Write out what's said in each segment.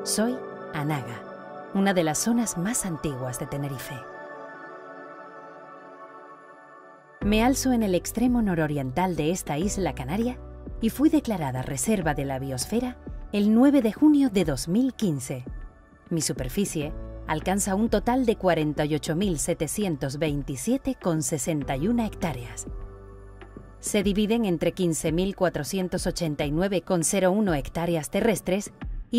Soy Anaga, una de las zonas más antiguas de Tenerife. Me alzo en el extremo nororiental de esta isla canaria y fui declarada Reserva de la Biosfera el 9 de junio de 2015. Mi superficie alcanza un total de 48.727,61 hectáreas. Se dividen entre 15.489,01 hectáreas terrestres y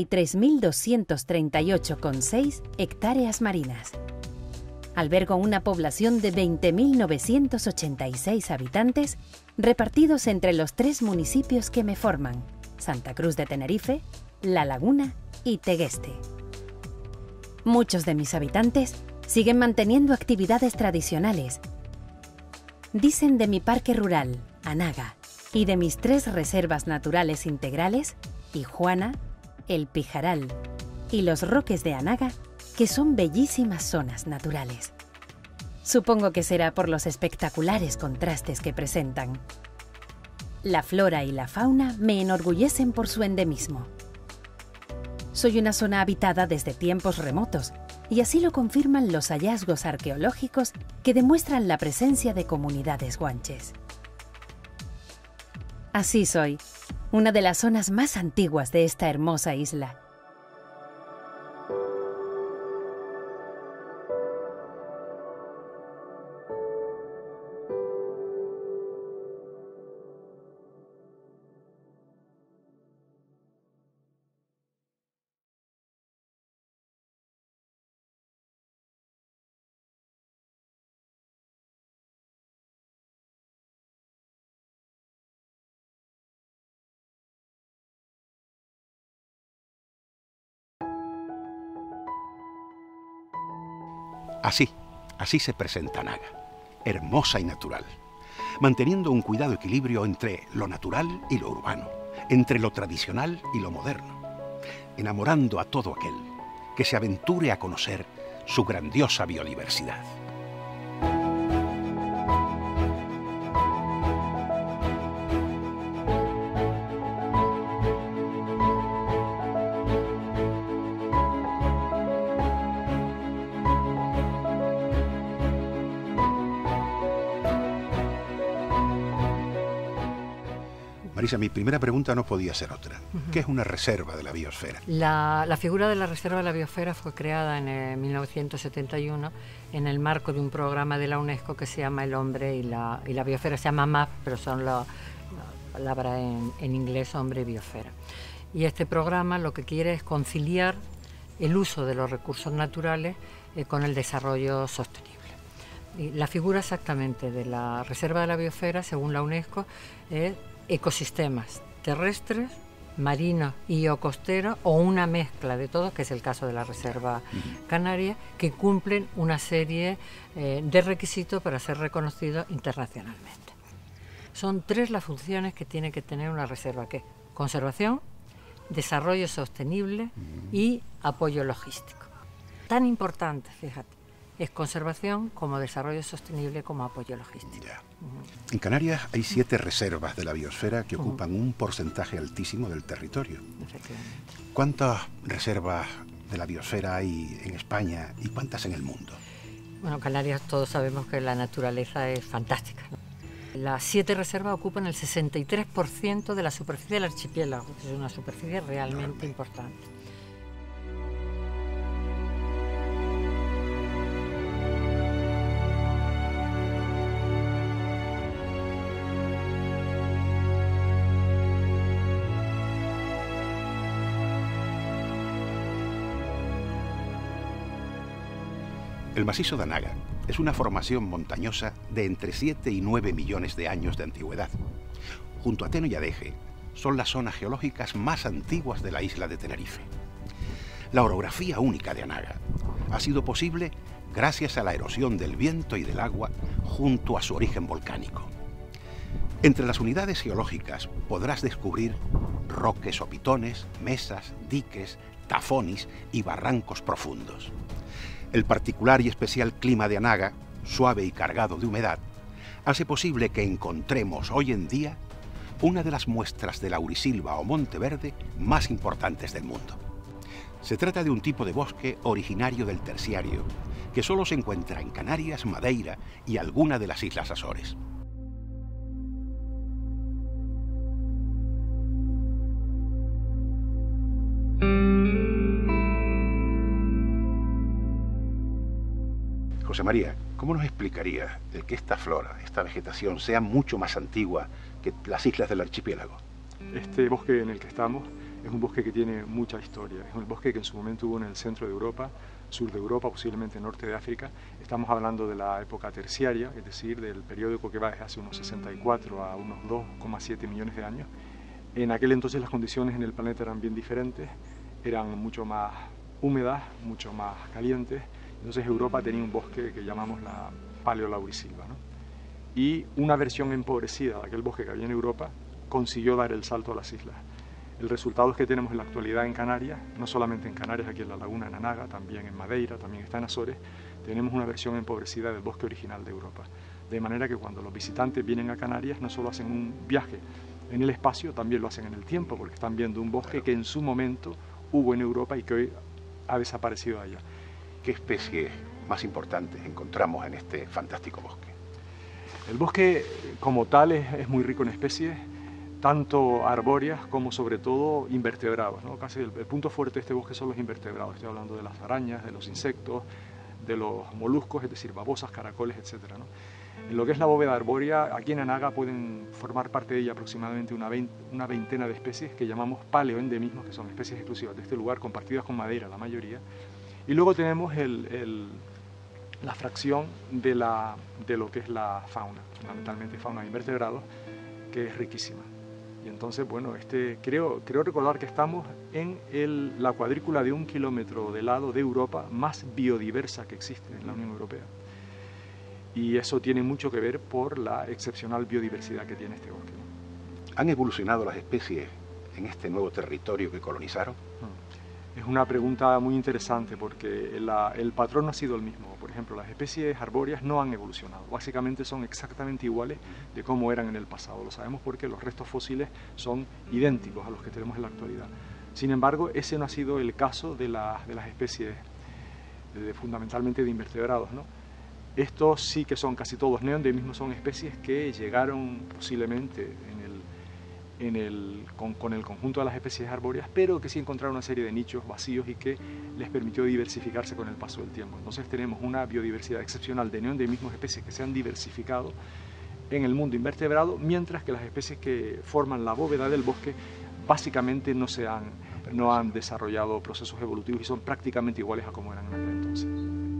33.238,6 hectáreas marinas. Albergo una población de 20.986 habitantes repartidos entre los 3 municipios que me forman: Santa Cruz de Tenerife, La Laguna y Tegueste. Muchos de mis habitantes siguen manteniendo actividades tradicionales. Dicen de mi parque rural, Anaga, y de mis 3 reservas naturales integrales, Tijuana, El Pijaral y los Roques de Anaga, que son bellísimas zonas naturales. Supongo que será por los espectaculares contrastes que presentan. La flora y la fauna me enorgullecen por su endemismo. Soy una zona habitada desde tiempos remotos, y así lo confirman los hallazgos arqueológicos que demuestran la presencia de comunidades guanches. Así soy, una de las zonas más antiguas de esta hermosa isla. Así se presenta Anaga, hermosa y natural, manteniendo un cuidado equilibrio entre lo natural y lo urbano, entre lo tradicional y lo moderno, enamorando a todo aquel que se aventure a conocer su grandiosa biodiversidad. Marisa, mi primera pregunta no podía ser otra. ¿Qué es una reserva de la biosfera? La figura de la Reserva de la Biosfera fue creada en 1971 en el marco de un programa de la UNESCO que se llama El Hombre y la Biosfera. Se llama MAP, pero son la palabra en inglés, hombre y biosfera. Y este programa lo que quiere es conciliar el uso de los recursos naturales con el desarrollo sostenible. Y la figura exactamente de la Reserva de la Biosfera, según la UNESCO, es ecosistemas terrestres, marinos y o costeros, o una mezcla de todos, que es el caso de la Reserva Canaria, que cumplen una serie de requisitos para ser reconocidos internacionalmente. Son 3 las funciones que tiene que tener una reserva, que es conservación, desarrollo sostenible y apoyo logístico. Tan importante, fíjate, es conservación como desarrollo sostenible como apoyo logístico. Ya. En Canarias hay 7 reservas de la biosfera que ocupan un porcentaje altísimo del territorio. ¿Cuántas reservas de la biosfera hay en España y cuántas en el mundo? Bueno, Canarias todos sabemos que la naturaleza es fantástica, ¿no? Las 7 reservas ocupan el 63% de la superficie del archipiélago, que es una superficie realmente importante. El macizo de Anaga es una formación montañosa de entre 7 y 9 millones de años de antigüedad. Junto a Teno y Adeje, son las zonas geológicas más antiguas de la isla de Tenerife. La orografía única de Anaga ha sido posible gracias a la erosión del viento y del agua junto a su origen volcánico. Entre las unidades geológicas podrás descubrir roques o pitones, mesas, diques, tafones y barrancos profundos. El particular y especial clima de Anaga, suave y cargado de humedad, hace posible que encontremos hoy en día una de las muestras de laurisilva o monte verde más importantes del mundo. Se trata de un tipo de bosque originario del Terciario, que solo se encuentra en Canarias, Madeira y alguna de las Islas Azores. José María, ¿cómo nos explicaría el que esta flora, esta vegetación, sea mucho más antigua que las islas del archipiélago? Este bosque en el que estamos es un bosque que tiene mucha historia. Es un bosque que en su momento hubo en el centro de Europa, sur de Europa, posiblemente norte de África. Estamos hablando de la época terciaria, es decir, del periodo que va desde hace unos 64 a unos 2,7 millones de años. En aquel entonces las condiciones en el planeta eran bien diferentes, eran mucho más húmedas, mucho más calientes. Entonces Europa tenía un bosque que llamamos la paleolaurisilva, ¿no? Y una versión empobrecida de aquel bosque que había en Europa consiguió dar el salto a las islas. El resultado es que tenemos en la actualidad en Canarias, no solamente en Canarias, aquí en la laguna de Anaga, también en Madeira, también está en Azores, tenemos una versión empobrecida del bosque original de Europa. De manera que cuando los visitantes vienen a Canarias no solo hacen un viaje en el espacio, también lo hacen en el tiempo, porque están viendo un bosque que en su momento hubo en Europa y que hoy ha desaparecido allá. ¿Qué especies más importantes encontramos en este fantástico bosque? El bosque como tal es muy rico en especies, tanto arbóreas como sobre todo invertebrados, ¿no? Casi el punto fuerte de este bosque son los invertebrados. Estoy hablando de las arañas, de los insectos, de los moluscos, es decir, babosas, caracoles, etc., ¿no? En lo que es la bóveda arbórea, aquí en Anaga pueden formar parte de ella aproximadamente una veintena de especies que llamamos paleoendemismos, que son especies exclusivas de este lugar, compartidas con Madeira, la mayoría. Y luego tenemos la fracción de lo que es la fauna, fundamentalmente fauna de invertebrados, que es riquísima. Y entonces, bueno, creo recordar que estamos en la cuadrícula de 1 kilómetro de lado de Europa más biodiversa que existe en la Unión Europea. Y eso tiene mucho que ver por la excepcional biodiversidad que tiene este bosque. ¿Han evolucionado las especies en este nuevo territorio que colonizaron? Es una pregunta muy interesante porque el patrón no ha sido el mismo. Por ejemplo, las especies arbóreas no han evolucionado. Básicamente son exactamente iguales de cómo eran en el pasado. Lo sabemos porque los restos fósiles son idénticos a los que tenemos en la actualidad. Sin embargo, ese no ha sido el caso de las especies fundamentalmente de invertebrados, ¿no? Estos sí que son casi todos neoendemismos, son especies que llegaron posiblemente con el conjunto de las especies arbóreas, pero que sí encontraron una serie de nichos vacíos y que les permitió diversificarse con el paso del tiempo. Entonces tenemos una biodiversidad excepcional de neoendemismos, especies que se han diversificado en el mundo invertebrado, mientras que las especies que forman la bóveda del bosque básicamente no han desarrollado procesos evolutivos y son prácticamente iguales a como eran en aquel entonces.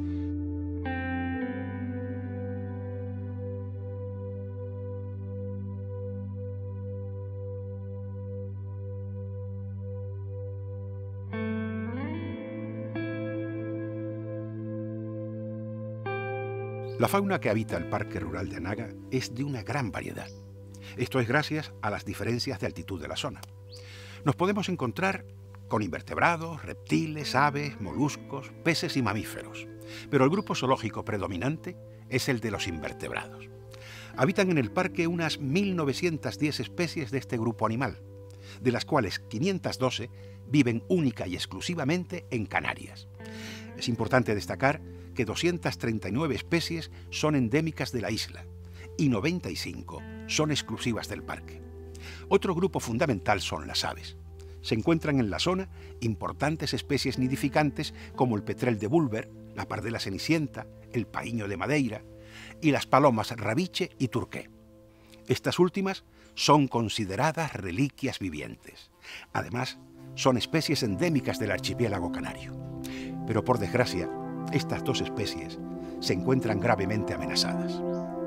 La fauna que habita el Parque Rural de Anaga es de una gran variedad. Esto es gracias a las diferencias de altitud de la zona. Nos podemos encontrar con invertebrados, reptiles, aves, moluscos, peces y mamíferos. Pero el grupo zoológico predominante es el de los invertebrados. Habitan en el parque unas 1.910 especies de este grupo animal, de las cuales 512 viven única y exclusivamente en Canarias. Es importante destacar que 239 especies son endémicas de la isla y 95 son exclusivas del parque. Otro grupo fundamental son las aves. Se encuentran en la zona importantes especies nidificantes como el petrel de Bulwer, la pardela cenicienta, el paíño de Madeira y las palomas rabiche y turqué. Estas últimas son consideradas reliquias vivientes. Además, son especies endémicas del archipiélago canario. Pero por desgracia, estas dos especies se encuentran gravemente amenazadas.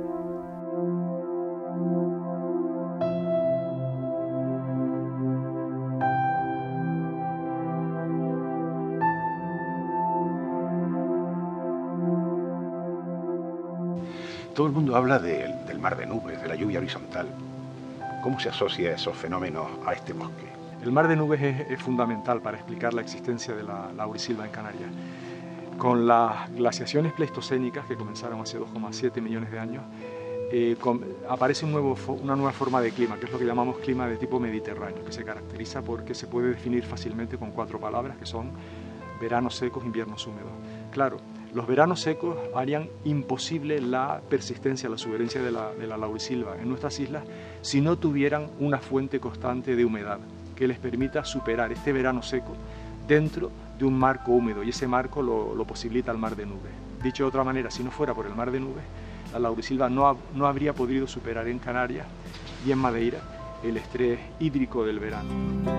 Todo el mundo habla del mar de nubes, de la lluvia horizontal. ¿Cómo se asocia esos fenómenos a este bosque? El mar de nubes es fundamental para explicar la existencia de la laurisilva en Canarias. Con las glaciaciones pleistocénicas que comenzaron hace 2,7 millones de años, aparece una nueva forma de clima, que es lo que llamamos clima de tipo mediterráneo, que se caracteriza porque se puede definir fácilmente con 4 palabras, que son veranos secos, inviernos húmedos. Claro, los veranos secos harían imposible la persistencia, la subsistencia de la laurisilva en nuestras islas si no tuvieran una fuente constante de humedad que les permita superar este verano seco dentro de un marco húmedo, y ese marco lo posibilita el mar de nubes. Dicho de otra manera, si no fuera por el mar de nubes, la laurisilva no habría podido superar en Canarias y en Madeira el estrés hídrico del verano.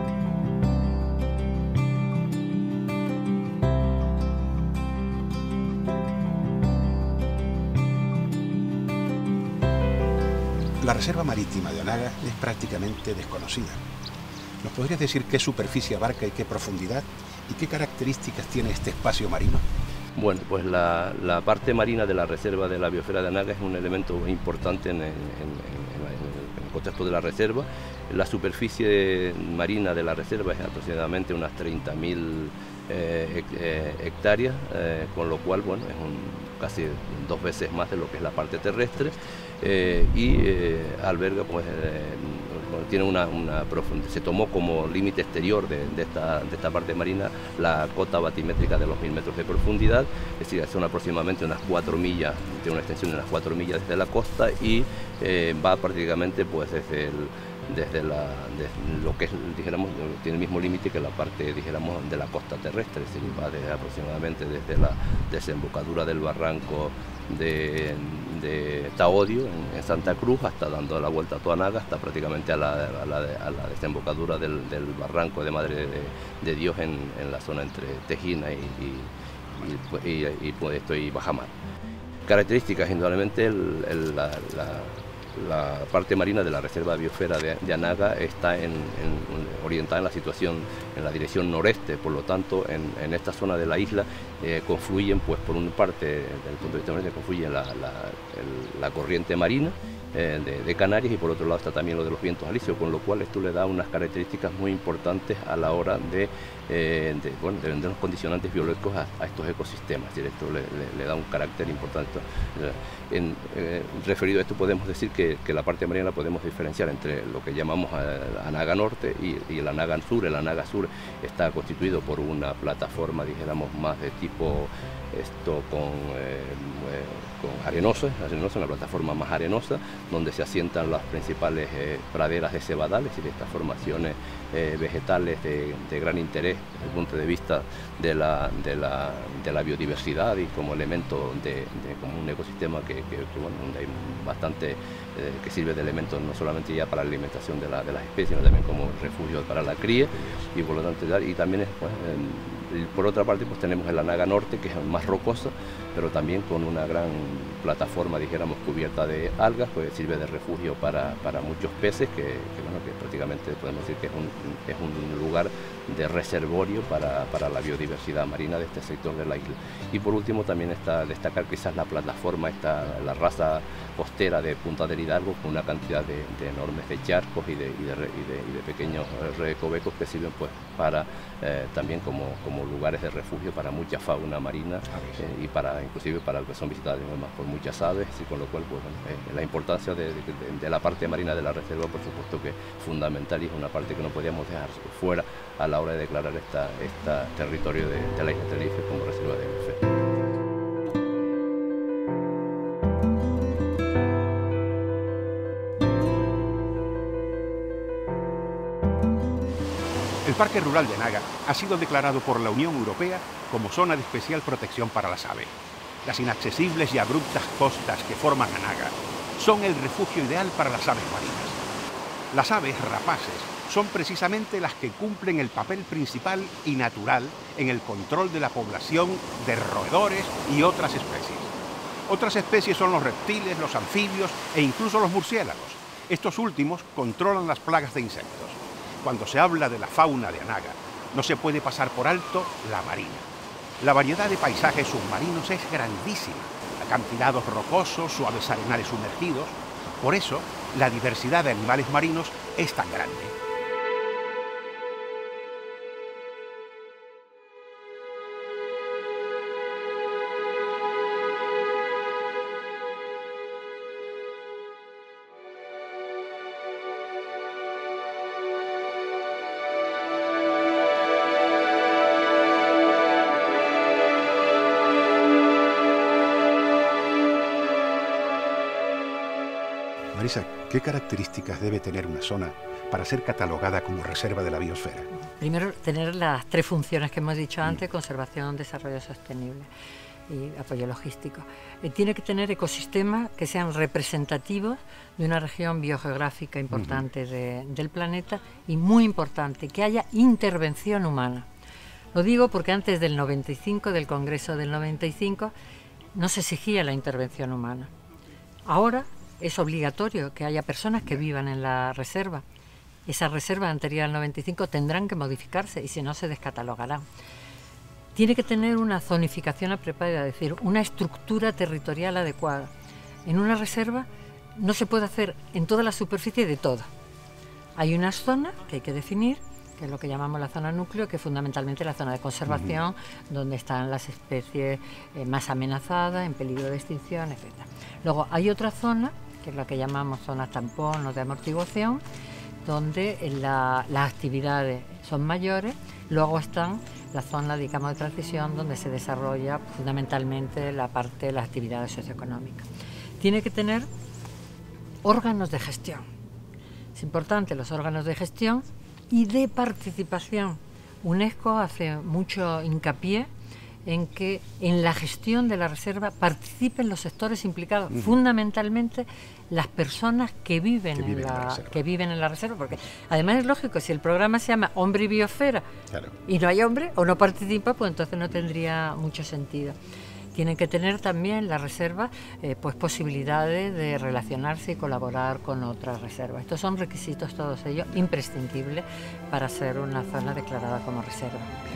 La reserva marítima de Onaga es prácticamente desconocida. ¿Nos podrías decir qué superficie abarca y qué profundidad y qué características tiene este espacio marino? Bueno, pues la parte marina de la reserva de la biosfera de Onaga es un elemento importante en el contexto de la reserva. La superficie marina de la reserva es aproximadamente unas 30.000 hectáreas, con lo cual, bueno, es casi 2 veces más de lo que es la parte terrestre, y alberga, pues, tiene una profundidad. Se tomó como límite exterior de esta parte marina la cota batimétrica de los 1000 metros de profundidad, es decir, son aproximadamente unas 4 millas, tiene una extensión de unas 4 millas desde la costa, y va prácticamente, pues, desde lo que es, dijéramos, tiene el mismo límite que la parte, dijéramos, de la costa terrestre, es decir, va aproximadamente desde la desembocadura del barranco de Taodio en Santa Cruz, hasta dando la vuelta a Toanaga, hasta prácticamente a la desembocadura del barranco de Madre de Dios en la zona entre Tejina y Bajamar. Características, indudablemente, la parte marina de la reserva biosfera de Onaga está orientada en la situación, en la dirección noreste, por lo tanto, en esta zona de la isla confluyen, pues, por una parte, desde el punto de vista marino, confluye la corriente marina de Canarias, y por otro lado está también lo de los vientos alisios, con lo cual esto le da unas características muy importantes a la hora de los condicionantes biológicos a estos ecosistemas. Es decir, esto le da un carácter importante. Referido a esto, podemos decir que la parte marina la podemos diferenciar entre lo que llamamos Onaga Norte y el Onaga Sur. El Onaga Sur está constituido por una plataforma, dijéramos, más de tipo con arenosa, una plataforma más arenosa, donde se asientan las principales praderas de cebadales, es decir, estas formaciones vegetales de gran interés desde el punto de vista de la biodiversidad y como elemento como un ecosistema que bueno, donde hay bastante que sirve de elemento no solamente ya para la alimentación de las especies, sino también como refugio para la cría, y por lo tanto, y también por otra parte, pues tenemos el Onaga Norte, que es más rocosa, pero también con una gran plataforma, dijéramos, cubierta de algas, pues sirve de refugio para muchos peces, que prácticamente podemos decir que es un lugar de reservorio para la biodiversidad marina de este sector de la isla. Y por último también está destacar quizás la plataforma, la raza costera de Punta del Hidalgo, con una cantidad de enormes de charcos y de pequeños recovecos que sirven, pues, para también como lugares de refugio para mucha fauna marina, y inclusive para que son visitadas además por muchas aves, y con lo cual, pues, la importancia de la parte marina de la reserva, por supuesto, que es fundamental, y es una parte que no podíamos dejar fuera a la hora de declarar este territorio de la isla de Tenerife como reserva de biosfera. El Parque Rural de Onaga ha sido declarado por la Unión Europea como zona de especial protección para las aves. Las inaccesibles y abruptas costas que forman Onaga son el refugio ideal para las aves marinas. Las aves rapaces son precisamente las que cumplen el papel principal y natural en el control de la población de roedores y otras especies. Otras especies son los reptiles, los anfibios e incluso los murciélagos. Estos últimos controlan las plagas de insectos. Cuando se habla de la fauna de Onaga, no se puede pasar por alto la marina. La variedad de paisajes submarinos es grandísima. Acantilados rocosos, suaves arenales sumergidos. Por eso, la diversidad de animales marinos es tan grande. Teresa, ¿qué características debe tener una zona para ser catalogada como reserva de la biosfera? Primero, tener las 3 funciones que hemos dicho antes: conservación, desarrollo sostenible y apoyo logístico. Tiene que tener ecosistemas que sean representativos de una región biogeográfica importante del planeta, y muy importante, que haya intervención humana. Lo digo porque antes del 95, del Congreso del 95, no se exigía la intervención humana. Ahora es obligatorio que haya personas que vivan en la reserva. Esas reservas anteriores al 95 tendrán que modificarse, y si no, se descatalogarán. Tiene que tener una zonificación apropiada, es decir, una estructura territorial adecuada. En una reserva no se puede hacer en toda la superficie de todo. Hay unas zonas que hay que definir, que es lo que llamamos la zona núcleo, que es fundamentalmente la zona de conservación, donde están las especies más amenazadas, en peligro de extinción, etc. Luego hay otra zona, que es la que llamamos zona tampón o de amortiguación, donde las actividades son mayores. Luego están la zona, digamos, de transición, donde se desarrolla fundamentalmente la parte de las actividades socioeconómicas. Tiene que tener órganos de gestión. Es importante los órganos de gestión y de participación. UNESCO hace mucho hincapié en que en la gestión de la reserva participen los sectores implicados, fundamentalmente las personas que viven en la reserva, porque además es lógico, si el programa se llama Hombre y Biosfera, claro, y no hay hombre o no participa, pues entonces no tendría mucho sentido. Tienen que tener también la reserva pues posibilidades de relacionarse y colaborar con otras reservas. Estos son requisitos, todos ellos, imprescindibles para ser una zona declarada como reserva.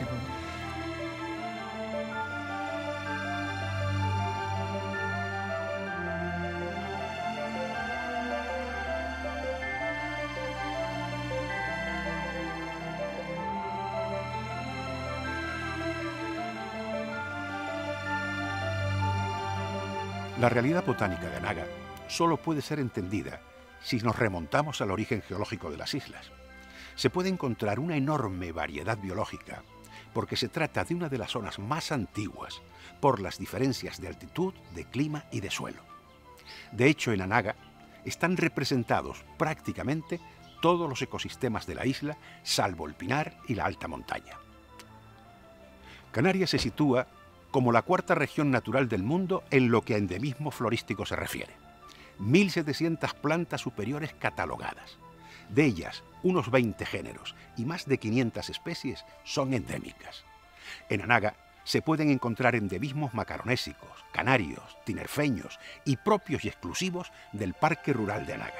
La realidad botánica de Anaga solo puede ser entendida si nos remontamos al origen geológico de las islas. Se puede encontrar una enorme variedad biológica porque se trata de una de las zonas más antiguas por las diferencias de altitud, de clima y de suelo. De hecho, en Anaga están representados prácticamente todos los ecosistemas de la isla, salvo el pinar y la alta montaña. Canarias se sitúa como la 4ª región natural del mundo en lo que a endemismo florístico se refiere. 1.700 plantas superiores catalogadas. De ellas, unos 20 géneros y más de 500 especies son endémicas. En Anaga se pueden encontrar endemismos macaronésicos, canarios, tinerfeños y propios y exclusivos del Parque Rural de Anaga.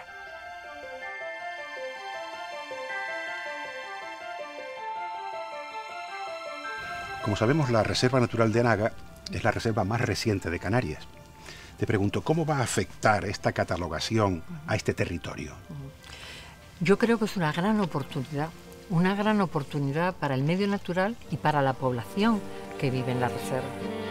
Como sabemos, la Reserva Natural de Anaga es la reserva más reciente de Canarias. Te pregunto, ¿cómo va a afectar esta catalogación a este territorio? Yo creo que es una gran oportunidad para el medio natural y para la población que vive en la reserva.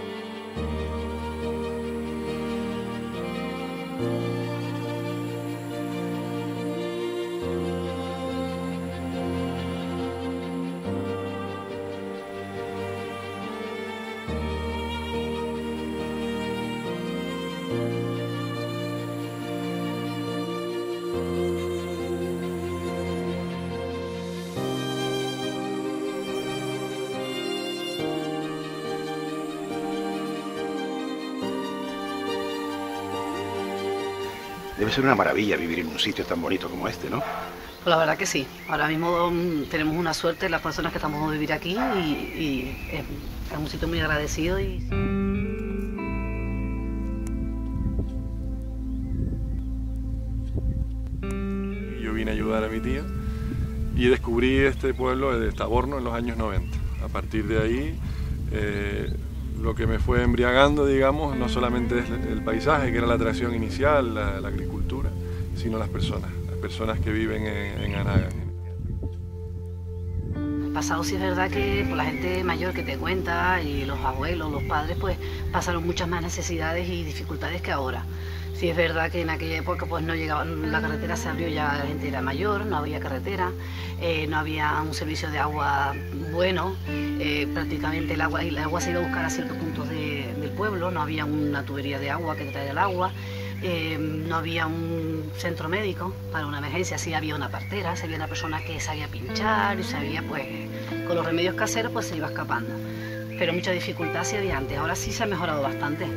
Debe ser una maravilla vivir en un sitio tan bonito como este, ¿no? Pues la verdad que sí. Ahora mismo tenemos una suerte las personas que estamos a vivir aquí y es un sitio muy agradecido. Yo vine a ayudar a mi tía y descubrí este pueblo de Taborno en los años 90. A partir de ahí, lo que me fue embriagando, digamos, no solamente es el paisaje, que era la atracción inicial, la agricultura, sino las personas que viven en Anaga. El pasado sí es verdad que por la gente mayor que te cuenta y los abuelos, los padres, pues pasaron muchas más necesidades y dificultades que ahora. Sí es verdad que en aquella época pues no llegaban, la carretera se abrió, ya la gente era mayor, no había carretera, no había un servicio de agua bueno, prácticamente el agua se iba a buscar a ciertos puntos del pueblo, no había una tubería de agua que traía el agua, no había un centro médico para una emergencia, sí había una partera, sí había una persona que sabía pinchar y sabía, pues, con los remedios caseros pues se iba escapando. Pero mucha dificultad sí había antes, ahora sí se ha mejorado bastante.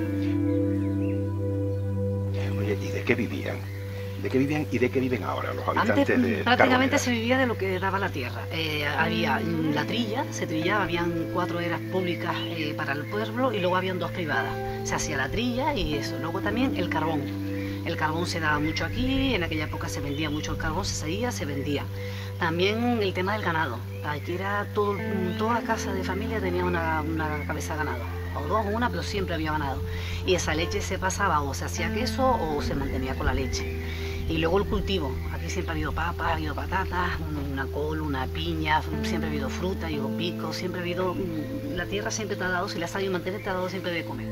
Oye, ¿y de qué vivían? ¿De qué vivían y de qué viven ahora los habitantes Antes, de prácticamente Carbonera? se vivía de lo que daba la tierra. Había la trilla, se trillaba, habían 4 eras públicas para el pueblo y luego habían 2 privadas. Se hacía la trilla y eso. Luego también el carbón. El carbón se daba mucho aquí, en aquella época se vendía mucho el carbón, se seguía, se vendía. También el tema del ganado. Aquí era toda casa de familia tenía una cabeza de ganado. O 2 o 1, pero siempre había ganado. Y esa leche se pasaba o se hacía queso o se mantenía con la leche. Y luego el cultivo. Aquí siempre ha habido papas, ha habido patatas, una col, una piña, siempre ha habido fruta, ha habido pico, siempre ha habido... La tierra siempre te ha dado, si la has sabido mantener, te ha dado siempre de comer.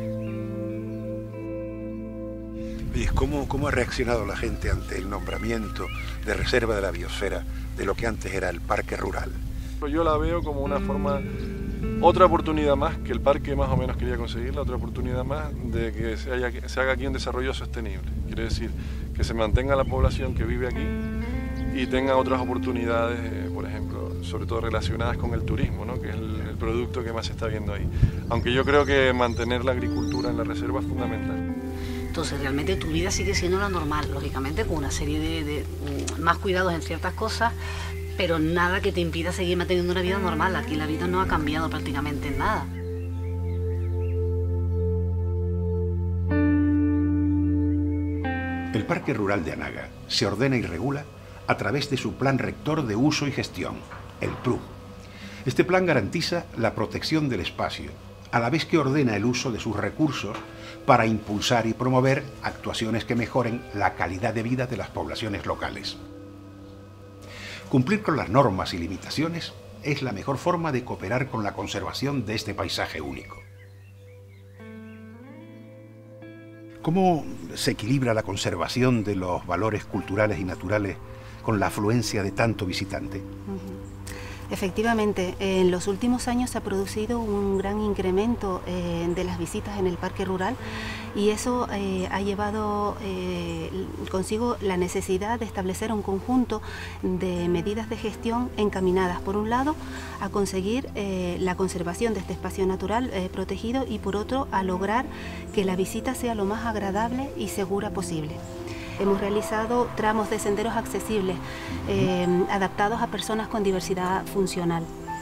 Oye, ¿cómo ha reaccionado la gente ante el nombramiento de Reserva de la Biosfera de lo que antes era el Parque Rural? Yo la veo como una forma, otra oportunidad más que el parque más o menos quería conseguir, otra oportunidad más de que se haga aquí un desarrollo sostenible. Quiere decir que se mantenga la población que vive aquí y tenga otras oportunidades, por ejemplo, sobre todo relacionadas con el turismo, ¿no? Que es el producto que más se está viendo ahí. Aunque yo creo que mantener la agricultura en la reserva es fundamental. Entonces realmente tu vida sigue siendo la normal, lógicamente con una serie de más cuidados en ciertas cosas, pero nada que te impida seguir manteniendo una vida normal. Aquí la vida no ha cambiado prácticamente en nada. El Parque Rural de Anaga se ordena y regula a través de su Plan Rector de Uso y Gestión, el PRU. Este plan garantiza la protección del espacio, a la vez que ordena el uso de sus recursos para impulsar y promover actuaciones que mejoren la calidad de vida de las poblaciones locales. Cumplir con las normas y limitaciones es la mejor forma de cooperar con la conservación de este paisaje único. ¿Cómo se equilibra la conservación de los valores culturales y naturales con la afluencia de tanto visitante? Efectivamente, en los últimos años se ha producido un gran incremento de las visitas en el parque rural y eso ha llevado consigo la necesidad de establecer un conjunto de medidas de gestión encaminadas, por un lado, a conseguir la conservación de este espacio natural protegido y por otro, a lograr que la visita sea lo más agradable y segura posible. Hemos realizado tramos de senderos accesibles, adaptados a personas con diversidad funcional.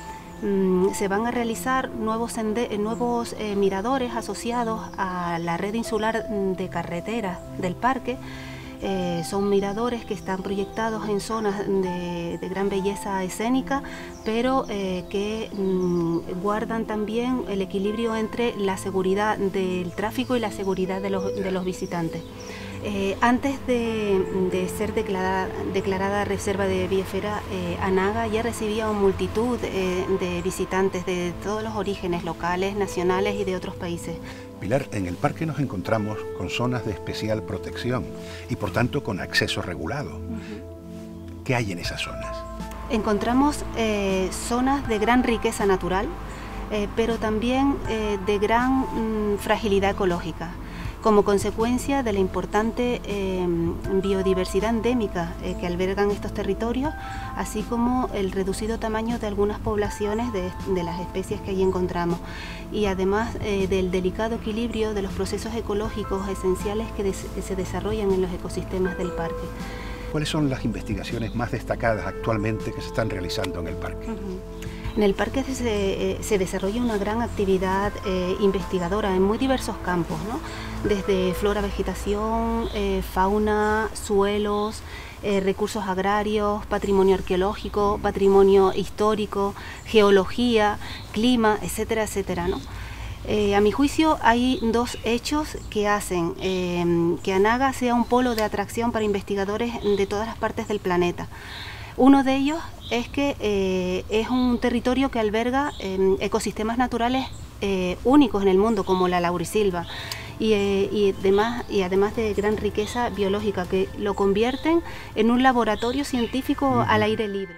Se van a realizar nuevos miradores asociados a la red insular de carreteras del parque. Son miradores que están proyectados en zonas de gran belleza escénica, pero que guardan también el equilibrio entre la seguridad del tráfico y la seguridad de los visitantes. Antes de ser declarada Reserva de Biosfera, Anaga ya recibía una multitud de visitantes de todos los orígenes locales, nacionales y de otros países. Pilar, en el parque nos encontramos con zonas de especial protección y por tanto con acceso regulado. ¿Qué hay en esas zonas? Encontramos zonas de gran riqueza natural, pero también de gran fragilidad ecológica, como consecuencia de la importante biodiversidad endémica que albergan estos territorios, así como el reducido tamaño de algunas poblaciones de las especies que allí encontramos, y además del delicado equilibrio de los procesos ecológicos esenciales que se desarrollan en los ecosistemas del parque. ¿Cuáles son las investigaciones más destacadas actualmente que se están realizando en el parque? En el parque se desarrolla una gran actividad investigadora en muy diversos campos, ¿no? Desde flora, vegetación, fauna, suelos, recursos agrarios, patrimonio arqueológico, patrimonio histórico, geología, clima, etcétera, etcétera, ¿no? A mi juicio hay dos hechos que hacen que Anaga sea un polo de atracción para investigadores de todas las partes del planeta. Uno de ellos es que es un territorio que alberga ecosistemas naturales únicos en el mundo, como la laurisilva, y además de gran riqueza biológica, que lo convierten en un laboratorio científico al aire libre.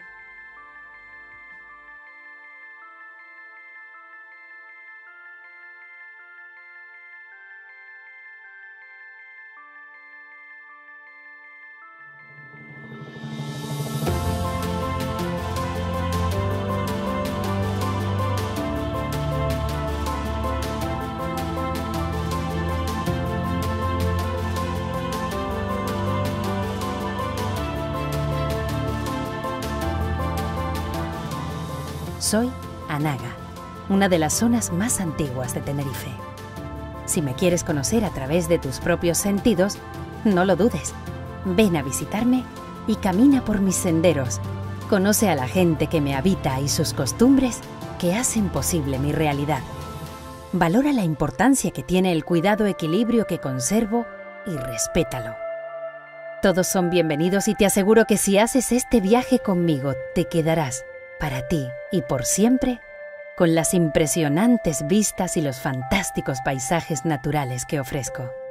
Soy Anaga, una de las zonas más antiguas de Tenerife. Si me quieres conocer a través de tus propios sentidos, no lo dudes. Ven a visitarme y camina por mis senderos. Conoce a la gente que me habita y sus costumbres que hacen posible mi realidad. Valora la importancia que tiene el cuidado equilibrio que conservo y respétalo. Todos son bienvenidos y te aseguro que si haces este viaje conmigo, te quedarás, para ti y por siempre, con las impresionantes vistas y los fantásticos paisajes naturales que ofrezco.